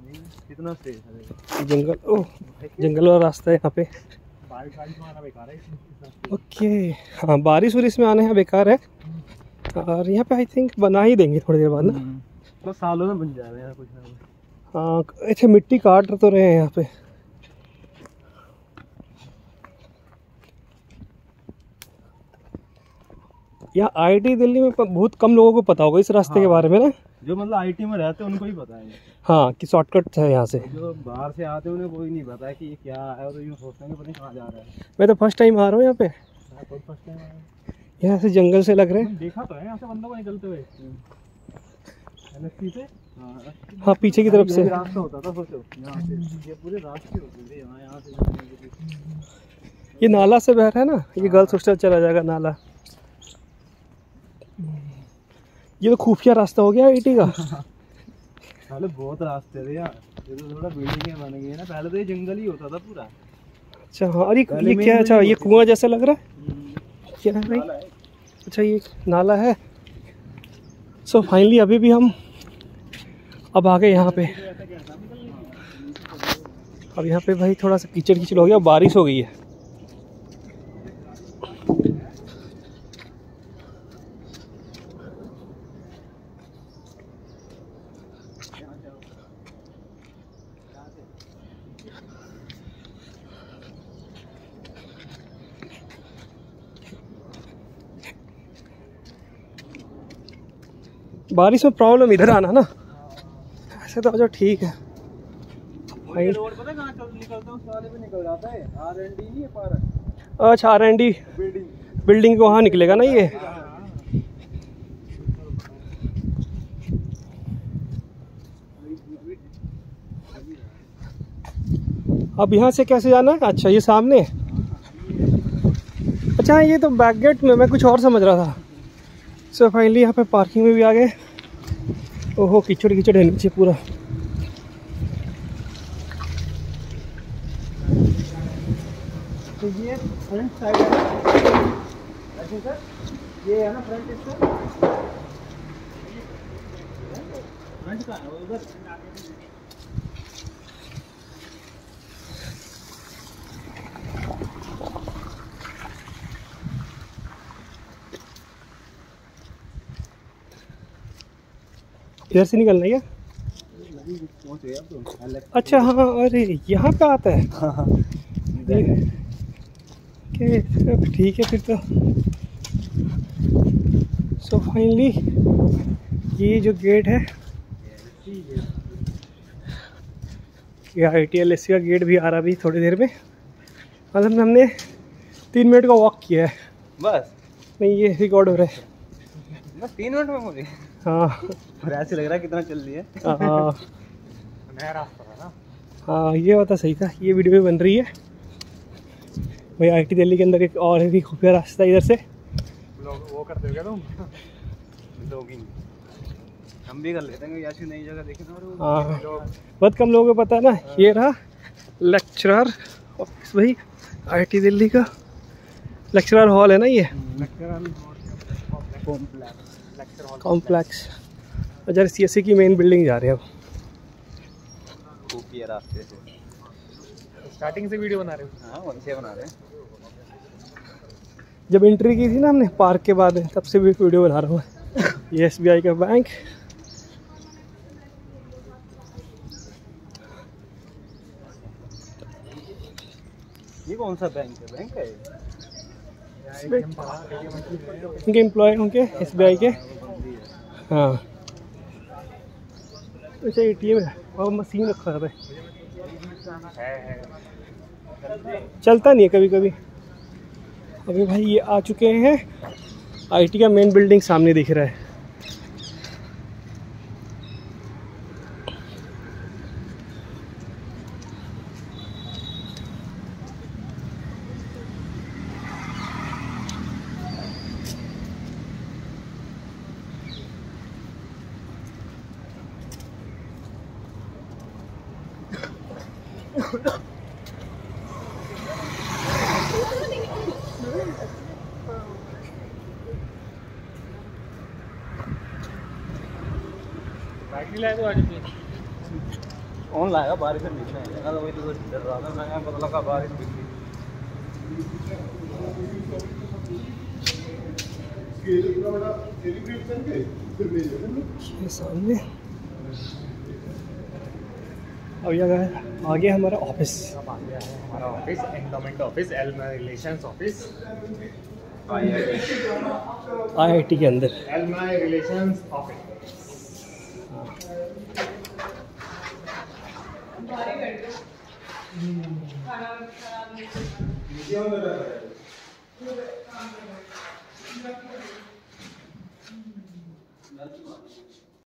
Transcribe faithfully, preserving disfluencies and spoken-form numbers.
कितना सेफ है जंगल। ओह जंगल वाला रास्ता है यहाँ पे। बारिश वारिश में आना बेकार है। ओके हाँ बारिश वारिश में आने यहाँ बेकार है। और यहाँ पे आई थिंक बना ही देंगे थोड़ी देर बाद ना, तो सालों में बन जा रहे हैं कुछ ना कुछ। हाँ ऐसे मिट्टी काट तो रहे हैं यहाँ पे। यहाँ आईटी दिल्ली में बहुत कम लोगों को पता होगा इस रास्ते हाँ, के बारे में ना। जो मतलब आईटी में रहते हैं उनको ही पता है हाँ कि शॉर्टकट है यहाँ से। जो बाहर से आते हैं उन्हें कोई नहीं पता है कि ये क्या है, तो यूँ सोचते हैं कि पता नहीं कहाँ जा रहा है। मैं तो फर्स्ट टाइम आ रहा हूँ यहाँ पे। फर्स्ट टाइम आया यहाँ से जंगल से लग रहे हैं। देखा तो है यहाँ से बंदों को निकलते हुए से। हाँ पीछे की तरफ से रास्ता होता था, सोचो यहाँ से ये पूरे रास्ते होते थे यहाँ यहाँ से। ये नाला से बह रहा है ना, ये गर्ल्स हॉस्टल चला जाएगा नाला। ये तो खुफिया रास्ता हो गया आईटी का। पहले बहुत रास्ते थे यार, ये तो थोड़ा बिल्डिंगें बन गई है ना, पहले तो ये जंगल ही होता था पूरा। अच्छा हाँ अरे ये क्या, अच्छा ये कुआं जैसा लग रहा है क्या है भाई? अच्छा ये नाला है। सो so, फाइनली अभी भी हम अब आ गए यहाँ पे। अब यहाँ पे भाई थोड़ा सा कीचड़ कीचड़ हो गया, बारिश हो गई है। बारिश में प्रॉब्लम इधर आना ना, ऐसे तो जो ठीक है। ये रोड पता है कहाँ चल निकलता है, उस वाले पे निकल जाता है। आर एंड डी नहीं है पार। अच्छा R and D building building को वहाँ निकलेगा ना ये। अब यहाँ से कैसे जाना है? अच्छा ये सामने। अच्छा ये तो बैक गेट में, मैं कुछ और समझ रहा था। सो फाइनली यहाँ पे पार्किंग में भी आ गए। ओहो कीचड़ कीचड़ है नीचे पूरा। तो ये फ्रंट साइड है ना, ऐसे सर ये है ना फ्रंट, इसका फ्रंट का है उधर। इधर से निकलना है क्या? अच्छा हाँ अरे यहाँ पे आता है। ठीक है फिर तो। सो फाइनली ये जो गेट है, ये I T L S C का गेट भी आ रहा अभी थोड़ी देर में। मतलब हमने तीन मिनट का वॉक किया है बस। नहीं ये रिकॉर्ड हो रहा है बस तीन मिनट में मुझे। हाँ और ऐसे लग रहा है कितना चल रही है। हाँ नया रास्ता था ना। हाँ ये बात सही था। ये वीडियो भी बन रही है भाई। आई टी दिल्ली के अंदर एक और भी खुफिया रास्ता इधर से। लोग वो करते हो क्या तुम? ब्लॉगिंग हम भी कर लेते हैं ऐसी नई जगह देखे तो। हाँ बहुत कम लोगों को पता है ना। ये रहा लेक्चरर ऑफिस भाई, आई टी दिल्ली का लेक्चरर हॉल है ना ये, कॉम्प्लेक्स। अच्छा सी एस सी की मेन बिल्डिंग जा रहे हैं अब। खुफिया रास्ते से स्टार्टिंग से वीडियो बना रहे हो? हाँ वहीं से बना रहे हैं। जब एंट्री की थी ना हमने पार्क के बाद, तब से भी वीडियो बना रहा हूँ। ये एस बी आई का बैंक। ये कौन सा बैंक है? बैंक है इनके एम्प्लॉय होंगे एस बी आई के। हाँ अच्छा ए टी एम है और मशीन रखा है, चलता नहीं है कभी कभी। अभी भाई ये आ चुके हैं, आई टी का मेन बिल्डिंग सामने दिख रहा है। फोन लाया बारिश में भीगना है, तो वही तो डर रहा था मैं, पता लगा बारिश भीग ये सामने अब ये आ गया हमारा ऑफिस। अब आ गया है हमारा office, endowment office, alumni relations office, I I T के अंदर। Alumni relations office.